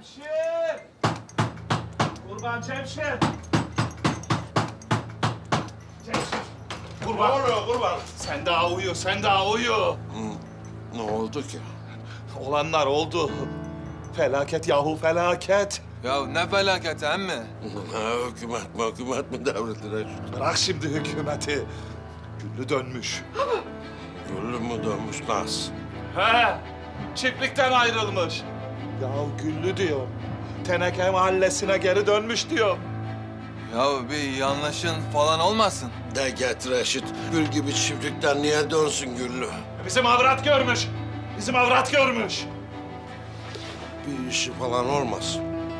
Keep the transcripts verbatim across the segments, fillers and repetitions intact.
Cemşir! Kurban Cemşir! Cemşir! Kurban! Ne oluyor kurban? Sen daha uyu, sen daha uyu. Ne oldu ki? Olanlar oldu. Felaket yahu felaket. Ya ne felaketi emmi? Ha, hükümet mi, hükümet mi devrildi Reşit? Bırak şimdi hükümeti. Güllü dönmüş. Güllü mü dönmüş Naz? He, çiftlikten ayrılmış. Ya Güllü diyor. Teneke mahallesine geri dönmüş diyor. Ya bir yanlışın falan olmasın? De get Reşit, gül gibi çiftlikten niye dönsün Güllü? Bizim avrat görmüş. Bizim avrat görmüş. Bir işi falan olmaz.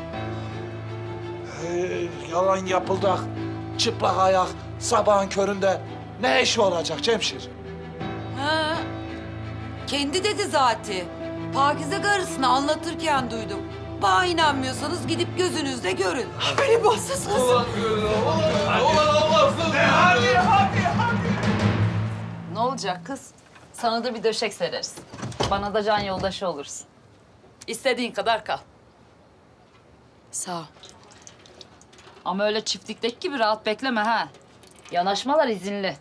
Ee, yalan yapıldı. Çıplak ayak sabahın köründe ne işi olacak Cemşir? Ha, kendi dedi zaten. Pakize karısını anlatırken duydum. Bana inanmıyorsanız gidip gözünüzle görün. Beni bahtsız kız. Ulan Allah'ım! Hadi hadi hadi. Ne olacak kız? Sana da bir döşek sereriz. Bana da can yoldaşı olursun. İstediğin kadar kal. Sağ ol. Ama öyle çiftlikteki gibi rahat bekleme ha. Yanaşmalar izinli.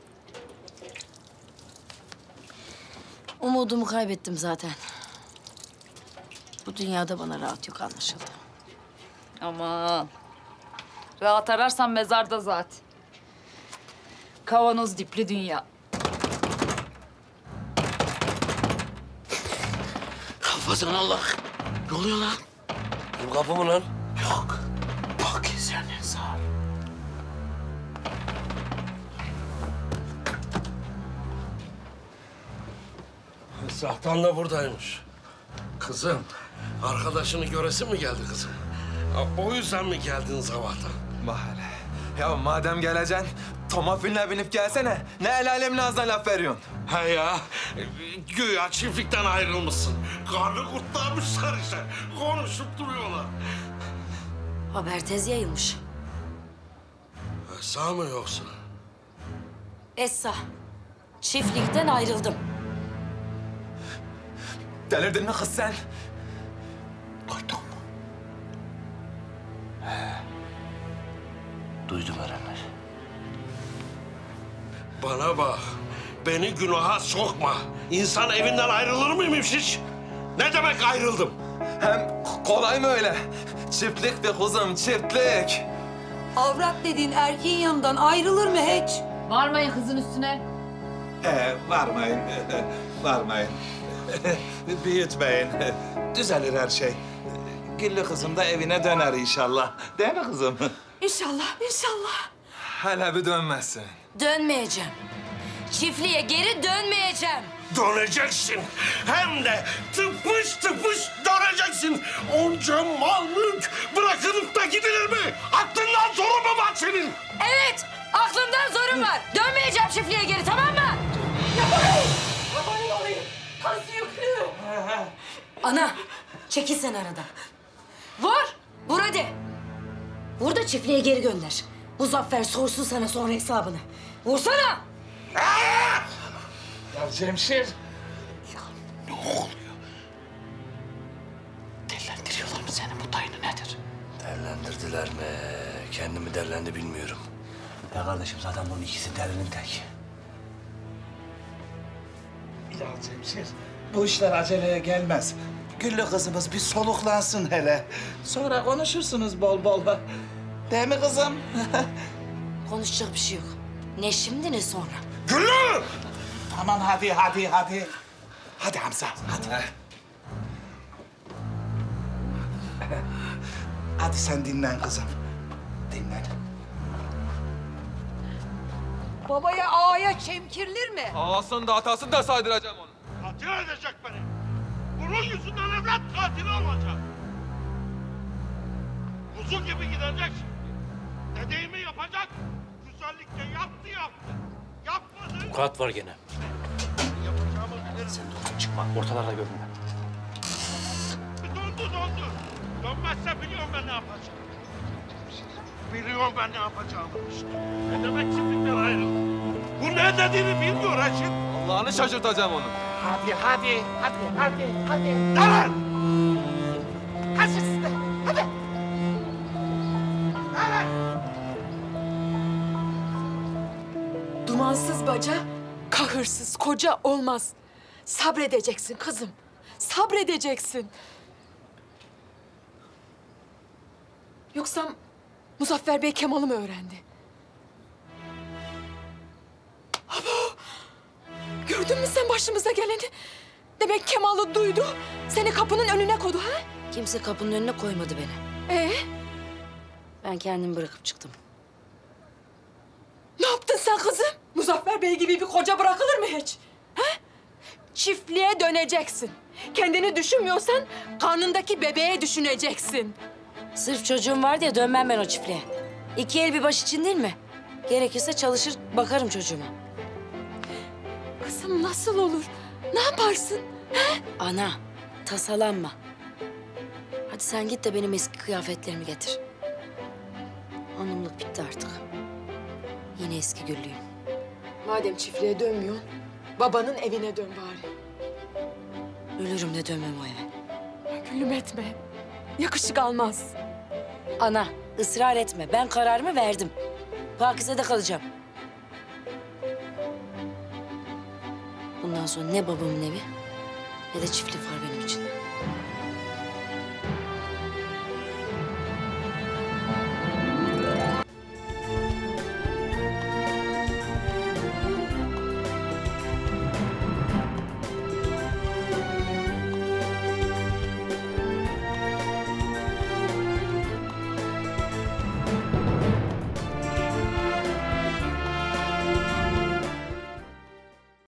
Umudumu kaybettim zaten. Bu dünyada bana rahat yok anlaşıldı. Aman. Rahat ararsan mezarda zaten. Kavanoz dipli dünya. Kafasına Allah. Ne oluyor lan? Kim kapı mı lan? Yok. Pakize'nin sağ. Zahtan da buradaymış. Kızım, arkadaşını göresi mi geldi kızım? Ha, o yüzden mi geldin sabahtan? Bak hele. Ya madem geleceksin, Tomafin'le binip gelsene. Ne el alemin ağzına laf veriyorsun? He ya, güya çiftlikten ayrılmışsın. Karnı kurtlarmışlar işte. Konuşup duruyorlar. Haber tez yayılmış. Ha, sağ mı yoksa? Essa, çiftlikten ayrıldım. Delirdin mi kız sen? Duydun mu? Duydum Erenler. Bana bak. Beni günaha sokma. İnsan evinden ayrılır mıymış hiç? Ne demek ayrıldım? Hem kolay mı öyle? Çiftlik bir kuzum, çiftlik. Avrat dediğin erkeğin yanından ayrılır mı hiç? Varmayın kızın üstüne. Ee, varmayın, varmayın. Büyütmeyin. Düzelir her şey. Güllü kızım da evine döner inşallah. Değil mi kızım? İnşallah, inşallah. Hele bir dönmezsin. Dönmeyeceğim. Çiftliğe geri dönmeyeceğim. Döneceksin. Hem de tıpış tıpış döneceksin. Onca mal mülk bırakılıp da gidilir mi? Aklından zoru mu var senin? Evet, aklımdan zorum var. Dönmeyeceğim çiftliğe geri, tamam mı? Ana, çekil sen aradan. Vur, vur hadi. Vur da çiftliğe geri gönder. Muzaffer sorsun sana sonra hesabını. Vursana. Ya Cemşir. Ne oluyor? Dellendiriyorlar mı seni? Bu dayını nedir? Derlendirdiler mi? Kendimi derlendi bilmiyorum. Ya kardeşim zaten bunun ikisi delinin tek. Ya Cemşir, bu işler aceleye gelmez. Güllü kızımız bir soluklansın hele. Sonra konuşursunuz bol bol. Değil mi kızım? Konuşacak bir şey yok. Ne şimdi ne sonra. Güllü! Aman hadi, hadi, hadi. Hadi Hamza, hadi. Hadi sen dinlen kızım. Dinlen. Babaya ağaya çemkirilir mi? Ağasını da atasını da saydıracağım onu. Katil edecek beni. Bunun yüzünden evlat katili olacak. Kuzu gibi gidecek. Dediğimi yapacak. Güzellikle yaptı yaptı. Yapmadı. Vukuat var gene. Yapacağımı bilirim. Sen de çıkma. Ortalarda görünme. Dondu dondu. Dönmezse biliyorum ben ne yapacağım. Biliyorum ben ne yapacağımı işte. Ne demek çiftlikten ayrıldım? Bu ne dediğini bilmiyor Reşit. Allah'ını şaşırtacağım onu. Hadi, hadi, hadi, hadi, hadi. Lan! Hadi. İmansız baca, kahırsız koca olmaz. Sabredeceksin kızım. Sabredeceksin. Yoksa Muzaffer Bey Kemal'i mi öğrendi? Abo! Gördün mü sen başımıza geleni? Demek Kemal'i duydu, seni kapının önüne koydu ha? Kimse kapının önüne koymadı beni. Ee, Ben kendimi bırakıp çıktım. ne yaptın sen kızım? Muzaffer Bey gibi bir koca bırakılır mı hiç? Ha? Çiftliğe döneceksin. Kendini düşünmüyorsan karnındaki bebeğe düşüneceksin. Sırf çocuğum var diye dönmem ben o çiftliğe. İki el bir baş için değil mi? Gerekirse çalışır bakarım çocuğuma. Kızım nasıl olur? Ne yaparsın? Ana, tasalanma. Hadi sen git de benim eski kıyafetlerimi getir. Hanımlık bitti artık. Yine eski güllüyüm. Madem çiftliğe dönmüyorsun, babanın evine dön bari. Ölürüm de dönmem o eve. Gülüm etme. Yakışık almaz. Ana, ısrar etme. Ben kararımı verdim. Pakize'de kalacağım. Bundan sonra ne babamın evi ne de çiftlik var benim için.